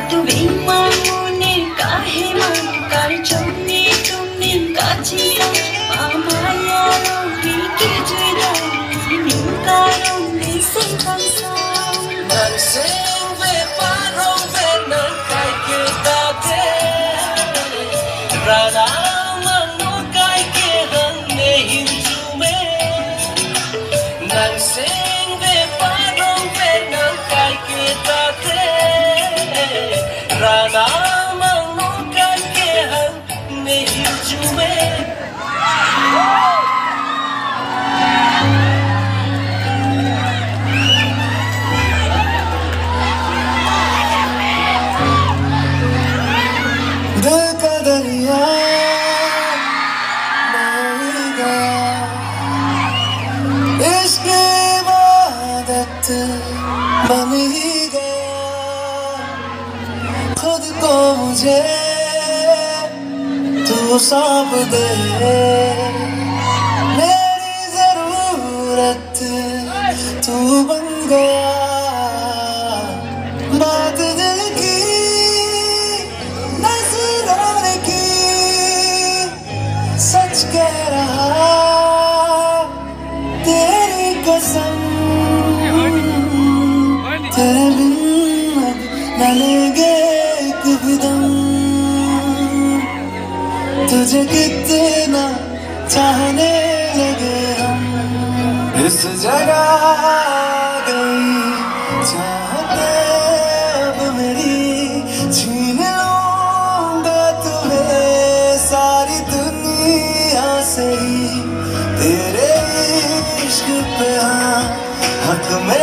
তুমি মনে কাহে মন কার জন্যে তুমি কাছিয়া আমায় আরো বিকে জুড়া কারণে সে কাঁসা 난 생배 바로배 난 갈게 다돼 라라만 너 갈게 한내 힘주매 난 생배 바로배 난 갈게 다돼 라라만 너 갈게 한내 힘주매 दिल का दरिया बह गया इश्क इबादत बन ही गया खुद को मुझे तू सौंप दे मेरी जरूरत तू बन गया बात दिल की सच कह रहा तेरी कसम तेरे बिन अब न लेंगे एक भी दम तुझे कितना चाहने लगे हम इस जगह गई चाहते अब मेरी छीन लूंगा तुम्हें सारी दुनिया से ही तेरे इश्क पे हाँ हक में